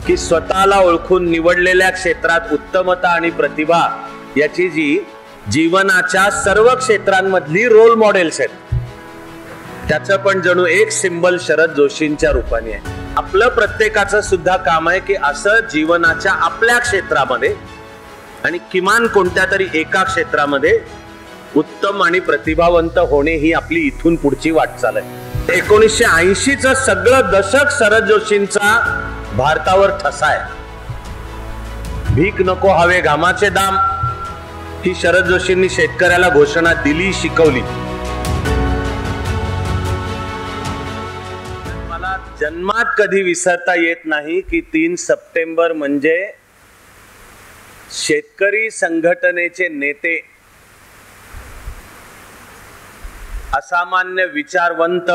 की स्वतःला ओळखून निवडलेल्या क्षेत्रात उत्तमता आणि प्रतिभा याची जी जीवनाच्या सर्व क्षेत्रांमधली रोल मॉडेल्स आहेत, त्याचं पण जणू एक सिंबल शरद जोशींच्या रूपाने आहे. आपलं प्रत्येकाचं सुद्धा काम आहे की असं जीवनाच्या आपल्या क्षेत्रामध्ये आणि किमान कोणत्या तरी एका क्षेत्रामध्ये उत्तम आणि प्रतिभावंत होणे ही आपली इथून पुढची वाटचाल आहे. 1980चं सगळं दशक शरद जोशींचा भारतावर ठसा आहे. भीक नको हवे घामाचे दाम ही शरद जोशींनी शेतकऱ्याला घोषणा दिली, शिकवली. मला जन्मात कधी विसरता येत नाही की 3 सप्टेंबर म्हणजे शेतकरी संघटनेचे नेते, असामान्य विचारवंत,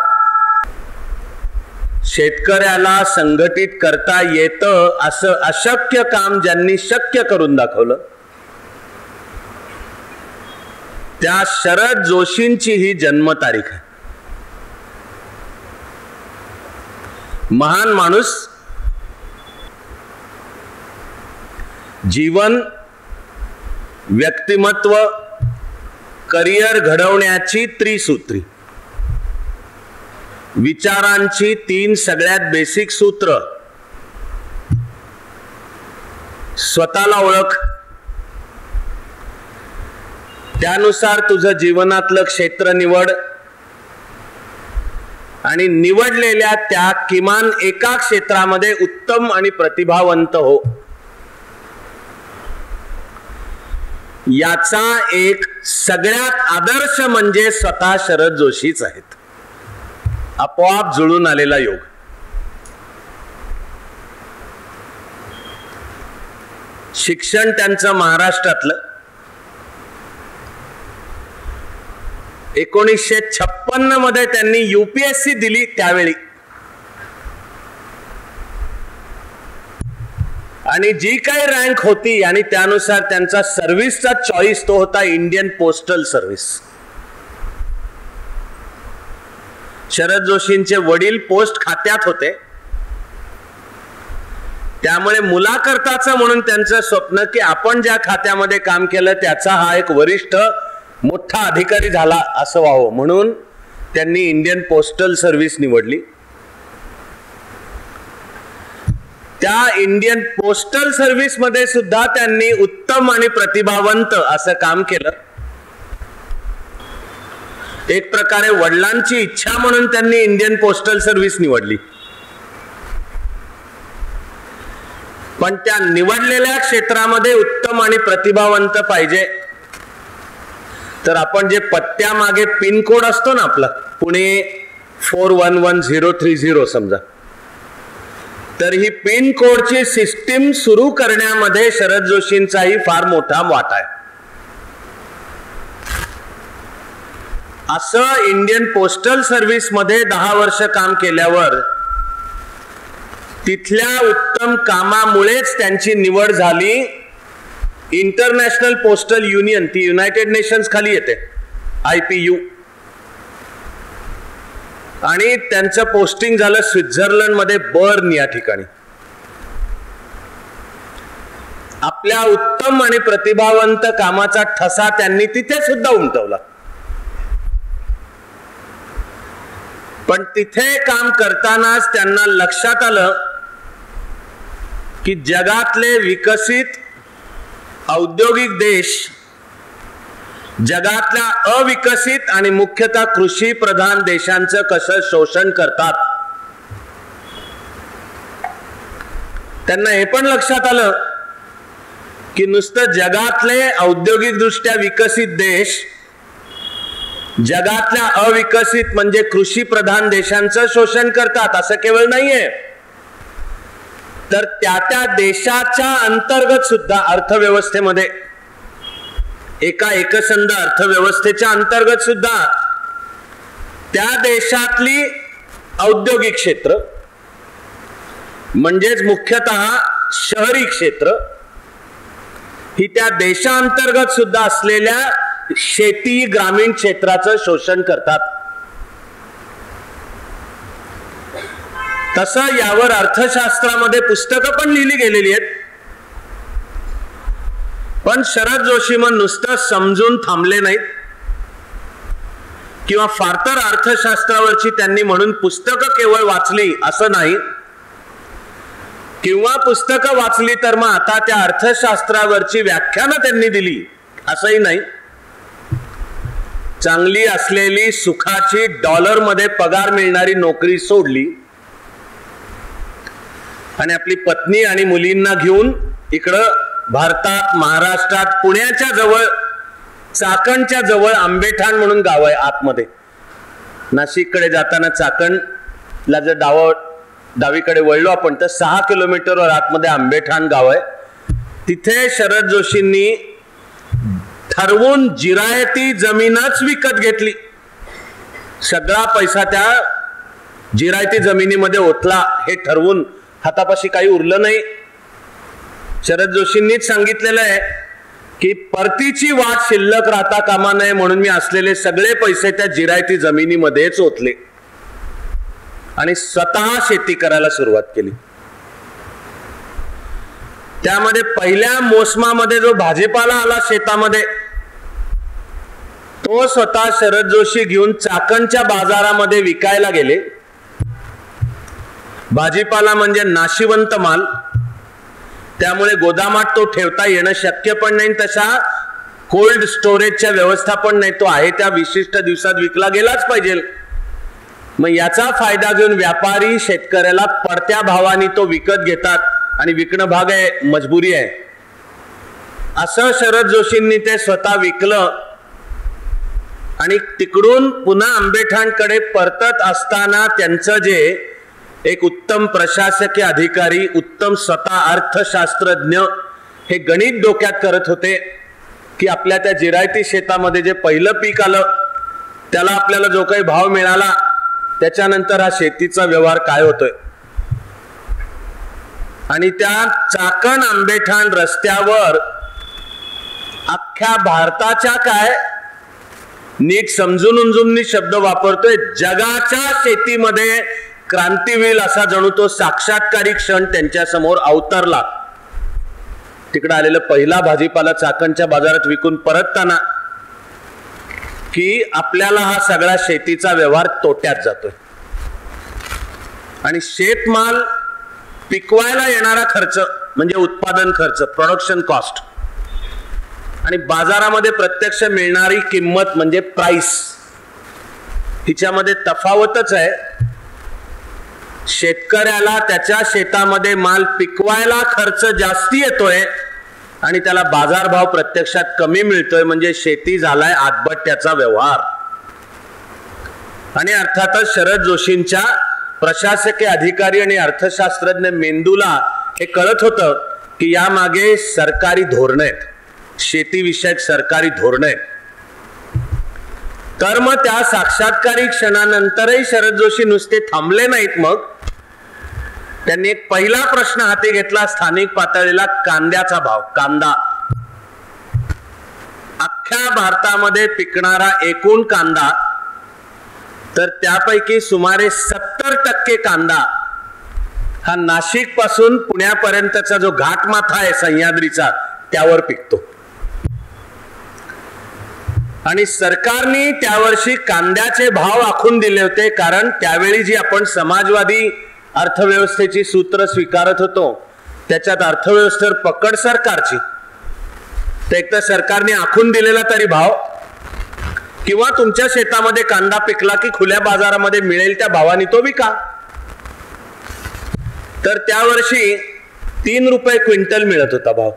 शेतकऱ्याला संघटित करता येतं असं अशक्य काम ज्यांनी शक्य करून दाखवलं, त्या शरद जोशींची ही जन्मतारीख आहे. महान माणूस, जीवन, व्यक्तिमत्व, करिअर घडवण्याची त्रिसूत्री, विचारांची 3 सगळ्यात बेसिक सूत्र, स्वतःला ओळख, त्यानुसार तुझं जीवनातलं क्षेत्र निवड आणि निवडलेल्या त्या किमान एका क्षेत्रामध्ये उत्तम आणि प्रतिभावंत हो. याचा एक सगळ्यात आदर्श म्हणजे स्वतः शरद जोशीच आहेत. आपोआप जुळून आलेला योग. शिक्षण त्यांचं महाराष्ट्रातलं. 1956 मध्ये त्यांनी UPSC दिली. त्यावेळी आणि जी काही रँक होती आणि त्यानुसार त्यांचा सर्व्हिसचा चॉईस तो होता इंडियन पोस्टल सर्व्हिस. शरद जोशींचे वडील पोस्ट खात्यात होते, त्यामुळे मुलाकरताचं म्हणून त्यांचं स्वप्न की आपण ज्या खात्यामध्ये काम केलं त्याचा हा एक वरिष्ठ मोठा अधिकारी झाला असं व्हावं, म्हणून त्यांनी इंडियन पोस्टल सर्व्हिस निवडली. त्या इंडियन पोस्टल सर्व्हिस मध्ये सुद्धा त्यांनी उत्तम आणि प्रतिभावंत असं काम केलं. एक प्रकारे वडिलांची इच्छा म्हणून त्यांनी इंडियन पोस्टल सर्व्हिस निवडली. पण त्या निवडलेल्या क्षेत्रामध्ये उत्तम आणि प्रतिभावंत पाहिजे तर आपण जे पत्त्यामागे पिन कोड असतो ना आपला, पुणे 411030 समजा, तर ही पिन कोडची सिस्टीम सुरू करण्यामध्ये शरद जोशींचाही फार मोठा वाटा आहे. असं इंडियन पोस्टल सर्व्हिस मध्ये 10 वर्ष काम केल्यावर तिथल्या उत्तम कामामुळेच त्यांची निवड झाली इंटरनॅशनल पोस्टल युनियन, ती युनायटेड नेशन्स खाली येते, IPU, आणि त्यांचं पोस्टिंग झालं स्वित्झर्लंड मध्ये बर्न या ठिकाणी. आपल्या उत्तम आणि प्रतिभावंत कामाचा ठसा त्यांनी तिथे सुद्धा उमटवला. पण तिथे काम करतानाच त्यांना लक्षात आलं की जगातले विकसित औद्योगिक देश जगातल्या अविकसित आणि मुख्यतः कृषी प्रधान देशांचं कसं शोषण करतात. त्यांना हे पण लक्षात आलं की नुसतं जगातले औद्योगिक दृष्ट्या विकसित देश जगातल्या अविकसित म्हणजे कृषी प्रधान देशांचं शोषण करतात असं केवळ नाहीये, तर त्या देशाच्या अंतर्गत सुद्धा अर्थव्यवस्थेमध्ये, एका एकसंध अर्थव्यवस्थेच्या अंतर्गत सुद्धा त्या देशातली औद्योगिक क्षेत्र म्हणजेच मुख्यतः शहरी क्षेत्र ही त्या देशांतर्गत सुद्धा असलेल्या शेती ग्रामीण क्षेत्राचं शोषण करतात. तसं यावर अर्थशास्त्रामध्ये पुस्तकं पण लिहिली गेलेली आहेत. पण शरद जोशी मग नुसतं समजून थांबले नाहीत किंवा फार तर अर्थशास्त्रावरची त्यांनी म्हणून पुस्तकं केवळ वाचली असं नाही, किंवा पुस्तकं वाचली तर मग आता त्या अर्थशास्त्रावरची व्याख्यानं त्यांनी दिली असंही नाही. चांगली असलेली सुखाची डॉलरमध्ये पगार मिळणारी नोकरी सोडली आणि आपली पत्नी आणि मुलींना घेऊन इकडं भारतात, महाराष्ट्रात, पुण्याच्या जवळ, चाकणच्या जवळ आंबेठाण म्हणून गाव आहे आतमध्ये. नाशिककडे जाताना चाकणला जर डावीकडे वळलो आपण तर 6 किलोमीटरवर आतमध्ये आंबेठाण गाव आहे. तिथे शरद जोशींनी ठरवून जिरायती जमीनच विकत घेतली. सगळा पैसा त्या जिरायती जमिनीमध्ये ओतला. हे ठरवून हातापाशी काही उरलं नाही. शरद जोशींनीच सांगितलेलं आहे की परतीची वाट शिल्लक राहता कामा नये म्हणून मी असलेले सगळे पैसे त्या जिरायती जमिनीमध्येच ओतले आणि स्वतः शेती करायला सुरुवात केली. त्यामध्ये पहिल्या मोसमामध्ये जो भाजीपाला आला शेतामध्ये तो स्वतः शरद जोशी घेऊन चाकणच्या बाजारामध्ये विकायला गेले. भाजीपाला म्हणजे नाशिवंत माल, त्यामुळे गोदामात तो ठेवता येणं शक्य पण नाही. तशा कोल्ड स्टोरेजच्या व्यवस्था पण नाही. तो आहे त्या विशिष्ट दिवसात विकला गेलाच पाहिजे. मग याचा फायदा घेऊन व्यापारी शेतकऱ्याला पडत्या भावाने तो विकत घेतात आणि विकणं भाग आहे, मजबुरी आहे. असं शरद जोशींनी ते स्वतः विकलं आणि तिकडून पुन्हा आंबेठाणकडे परतत असताना त्यांचं जे एक उत्तम प्रशासकीय अधिकारी, उत्तम स्वतः अर्थशास्त्रज्ञ हे गणित डोक्यात करत होते की आपल्या त्या जिरायती शेतामध्ये जे पहिलं पीक आलं त्याला आपल्याला जो काही भाव मिळाला त्याच्यानंतर हा शेतीचा व्यवहार काय होतोय. आणि त्या चाकण आंबेठाण रस्त्यावर अख्ख्या भारताच्या काय नीट समजून उमजून मी शब्द वापरतोय, जगाच्या शेतीमध्ये क्रांती होईल असा जणू तो साक्षात्कारी क्षण त्यांच्या समोर अवतरला. तिकडे आलेला पहिला भाजीपाला चाकणच्या बाजारात विकून परतताना की आपल्याला हा सगळा शेतीचा व्यवहार तोट्यात जातोय आणि शेतमाल पिकवायला येणारा खर्च म्हणजे उत्पादन खर्च, प्रोडक्शन कॉस्ट, आणि बाजारामध्ये प्रत्यक्ष मिळणारी किंमत म्हणजे प्राइस, हिच्यामध्ये तफावतच आहे. शेतकऱ्याला त्याच्या शेतामध्ये माल पिकवायला खर्च जास्ती येतोय आणि त्याला बाजारभाव प्रत्यक्षात कमी मिळतोय, म्हणजे शेती झालाय आतबट्ट्याचा व्यवहार. आणि अर्थातच शरद जोशींच्या प्रशासकीय अधिकारी आणि अर्थशास्त्रज्ञ मेंदूला हे कळत होतं की यामागे सरकारी धोरणं आहेत, शेतीविषयक सरकारी धोरणं आहेत. तर मग त्या साक्षात्कारी क्षणानंतरही शरद जोशी नुसते थांबले नाहीत. मग त्यांनी एक पहिला प्रश्न हाती घेतला, स्थानिक पातळीला कांद्याचा भाव. कांदा अख्ख्या भारतामध्ये पिकणारा एकूण कांदा, तर त्यापैकी सुमारे 70% कांदा हा नाशिक पासून पुण्यापर्यंतचा जो घाटमाथा आहे सह्याद्रीचा त्यावर पिकतो. आणि सरकारने त्यावर्षी कांद्याचे भाव आखून दिले होते, कारण त्यावेळी जी आपण समाजवादी अर्थव्यवस्थेची सूत्र स्वीकारत होतो त्याच्यात अर्थव्यवस्थेवर पकड सरकारची. तर एक तर सरकारने आखून दिलेला तरी भाव, किंवा तुमच्या शेतामध्ये कांदा पिकला की खुल्या बाजारामध्ये मिळेल त्या भावाने तो विका. तर त्यावर्षी 3 रुपये क्विंटल मिळत होता भाव.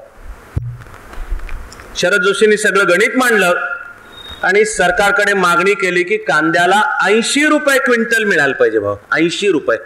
शरद जोशींनी सगळं गणित मांडलं आणि सरकारकडे मागणी केली की कांद्याला 80 रुपये क्विंटल मिळायला पाहिजे भाव. 80 रुपये.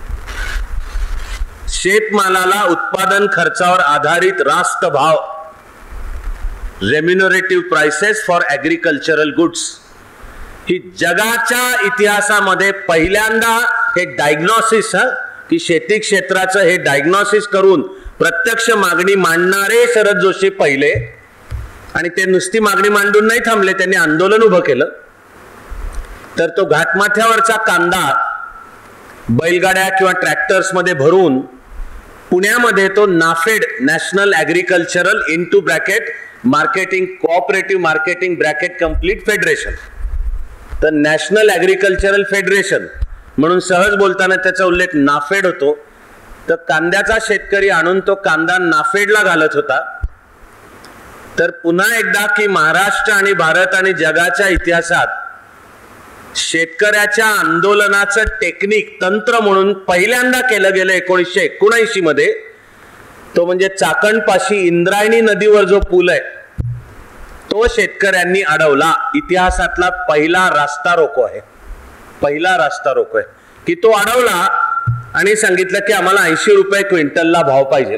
शेतमालाला उत्पादन खर्चावर आधारित रास्त भाव, remunerative prices for agricultural goods, ही जगाच्या इतिहासामध्ये पहिल्यांदा हे डायग्नोसिस, की शेती क्षेत्राचं हे डायग्नोसिस करून प्रत्यक्ष मागणी मांडणारे शरद जोशी पहिले. आणि ते नुसती मागणी मांडून नाही थांबले, त्यांनी आंदोलन उभं केलं. तर तो घाटमाथ्यावरचा कांदा बैलगाड्या किंवा ट्रॅक्टर्स मध्ये भरून पुण्यामध्ये तो NAFED, national agricultural into bracket marketing cooperative marketing bracket complete federation, तर नॅशनल ॲग्रिकल्चरल फेडरेशन म्हणून सहज बोलताना त्याचा उल्लेख नाफेड होतो. तर कांद्याचा शेतकरी आणून तो कांदा नाफेडला घालत होता. तर पुन्हा एकदा की महाराष्ट्र आणि भारत आणि जगाच्या इतिहासात शेतकऱ्याच्या आंदोलनाचं टेक्निक, तंत्र म्हणून पहिल्यांदा केलं गेलं 1979 मध्ये, तो म्हणजे चाकणपाशी इंद्रायणी नदीवर जो पूल आहे तो शेतकऱ्यांनी अडवला. इतिहासातला पहिला रास्ता रोको आहे, पहिला रास्ता रोको आहे की तो अडवला आणि सांगितलं की आम्हाला 80 रुपये क्विंटलला भाव पाहिजे.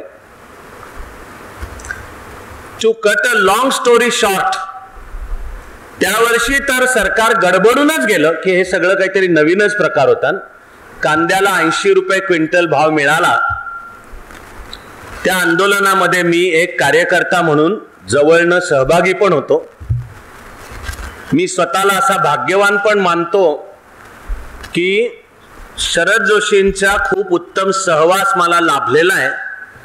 To cut a long story short, त्या वर्षी तर सरकार गडबडूनच गेलं की हे सगळं काहीतरी नवीनच प्रकार होता. कांद्याला 80 रुपये क्विंटल भाव मिळाला. त्या आंदोलनामध्ये मी एक कार्यकर्ता म्हणून जवळनं सहभागी पण होतो. मी स्वतःला असा भाग्यवान पण मानतो की शरद जोशींचा खूप उत्तम सहवास मला लाभलेला आहे.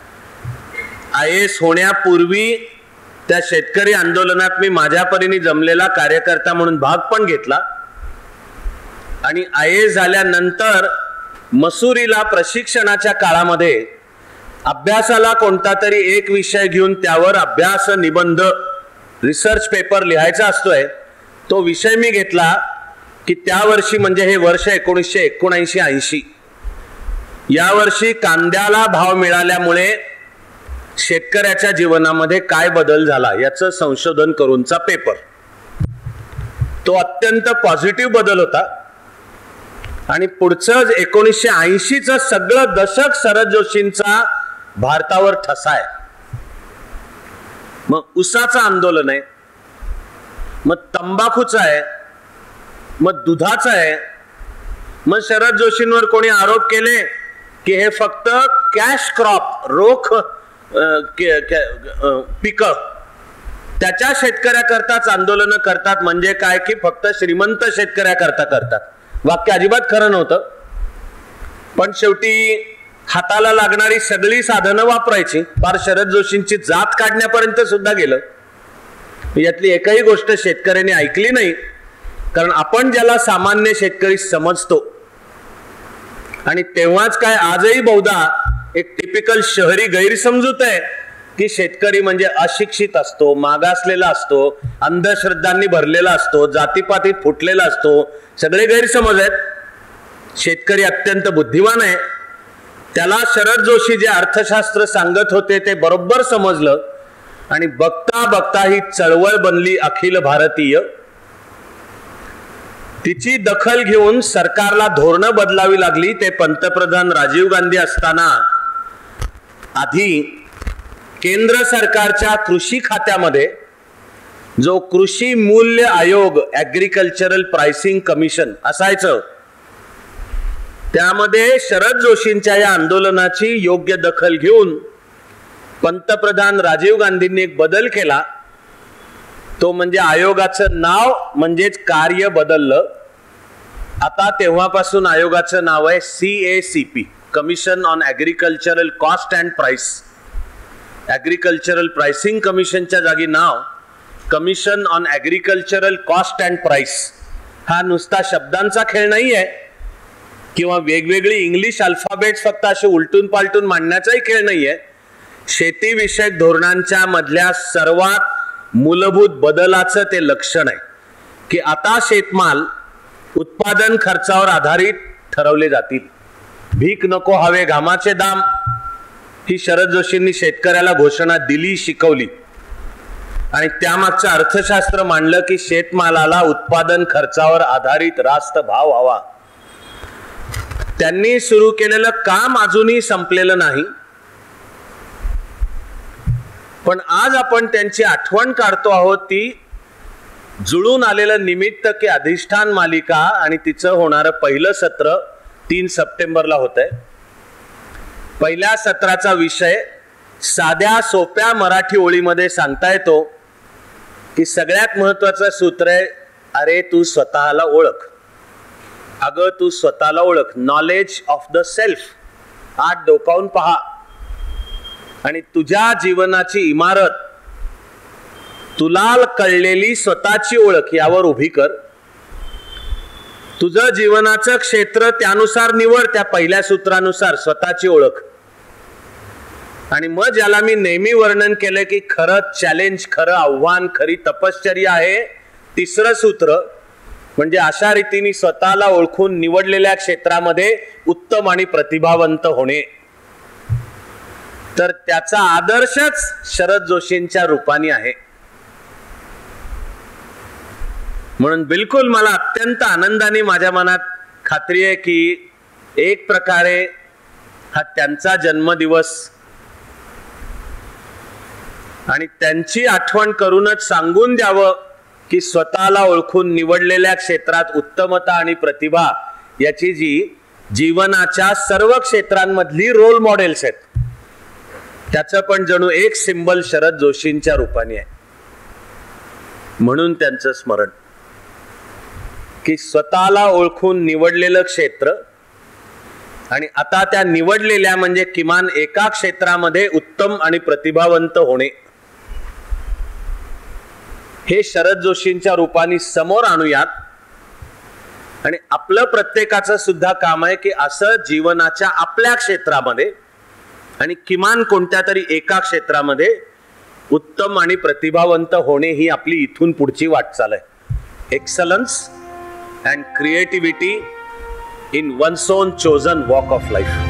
IAS होण्यापूर्वी त्या शेतकरी आंदोलनात मी माझ्या परीने जमलेला कार्यकर्ता म्हणून भाग पण घेतला आणि IAS झाल्यानंतर मसुरीला प्रशिक्षणाच्या काळामध्ये अभ्यासाला कोणता तरी एक विषय घेऊन त्यावर अभ्यास, निबंध, रिसर्च पेपर लिहायचा असतोय. तो विषय मी घेतला की त्या वर्षी म्हणजे हे वर्ष 1979-80, या वर्षी कांद्याला भाव मिळाल्यामुळे शेतकऱ्याच्या जीवनामध्ये काय बदल झाला याचं संशोधन करूनचा पेपर. तो अत्यंत पॉझिटिव्ह बदल होता. आणि पुढचं 1980चं सगळं दशक शरद जोशींचा भारतावर ठसा आहे. मग उसाचं आंदोलन आहे, मग तंबाखूचं आहे, मग दुधाचं आहे. मग शरद जोशींवर कोणी आरोप केले की हे फक्त कॅश क्रॉप, रोख पिकं त्याच्या शेतकऱ्याकरताच आंदोलन करतात, म्हणजे काय की फक्त श्रीमंत शेतकऱ्याकरता करतात. वाक्य अजिबात खरं नव्हतं. पण शेवटी हाताला लागणारी सगळी साधनं वापरायची, फार शरद जोशींची जात काढण्यापर्यंत सुद्धा गेलं. यातली एकही गोष्ट शेतकऱ्यांनी ऐकली नाही, कारण आपण ज्याला सामान्य शेतकरी समजतो आणि तेव्हाच काय आजही बहुधा एक टिपिकल शहरी गैरसमजूत आहे की शेतकरी म्हणजे अशिक्षित असतो, मागासलेला असतो, अंधश्रद्धांनी भरलेला असतो, जातीपातीत फुटलेला असतो. सगळे गैरसमज आहेत. शेतकरी अत्यंत बुद्धिमान आहे. त्याला शरद जोशी जे अर्थशास्त्र सांगत होते ते बरोबर समजलं आणि बघता बघता ही चळवळ बनली अखिल भारतीय. तिची दखल घेऊन सरकारला धोरणं बदलावी लागली. ते पंतप्रधान राजीव गांधी असताना आधी केंद्र सरकारच्या कृषी खात्यामध्ये जो कृषी मूल्य आयोग, ॲग्रिकल्चरल प्राइसिंग कमिशन असायचं, त्यामध्ये शरद जोशींच्या या आंदोलनाची योग्य दखल घेऊन पंतप्रधान राजीव गांधींनी एक बदल केला. तो म्हणजे आयोगाचं नाव म्हणजेच कार्य बदललं. आता तेव्हापासून आयोगाचं नाव आहे CACP, commission on agricultural cost and price. Agricultural pricing कमिशनच्या जागी नाव commission on agricultural cost and price. हा नुसता शब्दांचा खेळ नाही आहे किंवा वेगवेगळी इंग्लिश अल्फाबेट्स फक्त असे उलटून पालटून मांडण्याचाही खेळ नाही आहे. शेतीविषयक धोरणांच्या मधल्या सर्वात मूलभूत बदलाचं ते लक्षण आहे की आता शेतमाल उत्पादन खर्चावर आधारित ठरवले जातील. भीक नको हवे घामाचे दाम ही शरद जोशींनी शेतकऱ्याला घोषणा दिली, शिकवली आणि त्यामागचं अर्थशास्त्र मांडलं की शेतमालाला उत्पादन खर्चावर आधारित रास्त भाव हवा. त्यांनी सुरू केलेलं काम अजूनही संपलेलं नाही, पण आज आपण त्यांची आठवण काढतो आहोत. ती जुळून आलेलं निमित्त की अधिष्ठान मालिका आणि तिचं होणारं पहिलं सत्र 3 सप्टेंबरला होत आहे. पहिल्या सत्राचा विषय साध्या सोप्या मराठी ओळीमध्ये सांगता येतो की सगळ्यात महत्वाचं सूत्र आहे, अरे तू स्वतःला ओळख. अगं तू स्वतःला ओळख, नॉलेज ऑफ द सेल्फ. आत डोकावून पहा आणि तुझ्या जीवनाची इमारत, तुला कळलेली स्वतःची ओळख यावर उभी कर. तुझं जीवनाचं क्षेत्र त्यानुसार निवड, त्या पहिल्या सूत्रानुसार स्वतःची ओळख. आणि मग ज्याला मी नेहमी वर्णन केलं की खरं चॅलेंज, खरं आव्हान, खरी तपश्चर्या आहे, तिसरं सूत्र म्हणजे अशा रीतीने स्वतःला ओळखून निवडलेल्या क्षेत्रामध्ये उत्तम आणि प्रतिभावंत होणे. तर त्याचा आदर्शच शरद जोशींच्या रूपाने आहे. म्हणून बिलकुल मला अत्यंत आनंदाने माझ्या मनात खात्री आहे की एक प्रकारे हा त्यांचा जन्मदिवस आणि त्यांची आठवण करूनच सांगून द्यावं की स्वतःला ओळखून निवडलेल्या क्षेत्रात उत्तमता आणि प्रतिभा याची जी जीवनाच्या सर्व क्षेत्रांमधली रोल मॉडेल्स आहेत, त्याचं पण जणू एक सिंबल शरद जोशींच्या रूपाने आहे. म्हणून त्यांचं स्मरण की स्वतःला ओळखून निवडलेलं क्षेत्र आणि आता त्या निवडलेल्या म्हणजे किमान एका क्षेत्रामध्ये उत्तम आणि प्रतिभावंत होणे, हे शरद जोशींच्या रूपाने समोर आणूयात. आणि आपलं प्रत्येकाचं सुद्धा काम आहे की असं जीवनाच्या आपल्या क्षेत्रामध्ये आणि किमान कोणत्या तरी एका क्षेत्रामध्ये उत्तम आणि प्रतिभावंत होणे ही आपली इथून पुढची वाटचाल आहे. Excellence and creativity in one's own chosen walk of life.